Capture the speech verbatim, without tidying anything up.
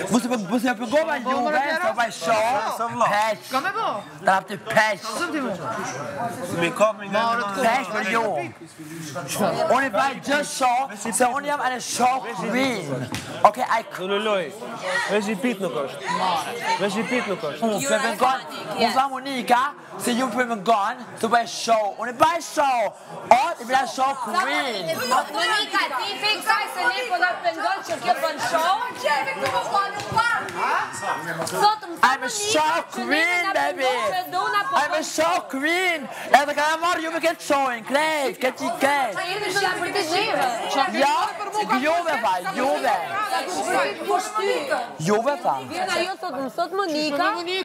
Mos e përgova juve, sa vaj shoh, peq. Ka me bo? Ta hap të peq. Zëm ti mu. Mi kap me nga Peq për ju. Unë i vaj gjë shoh, se unë jam anë shoh queen. Okej, ai Luloj. Veç i pit nuk është. Veç i pit nuk është. Unë për mëngon, unë tha Monika, se ju për mëngon, të bëj show. Unë i bëj show. O, i bëj show queen. Monika, ti fiksaj se ne po da pëngon që kjo bën show. Qefi këtu më falë në parë. Sot më I'm a show queen, baby. I'm a show queen. Edhe ka marrë ju me këtë showin, krejt, këtë i këtë. jemi shumë për të gjeve. Ja, juve fa, juve. Juve fa. Vjen ajo sot më sot Monika.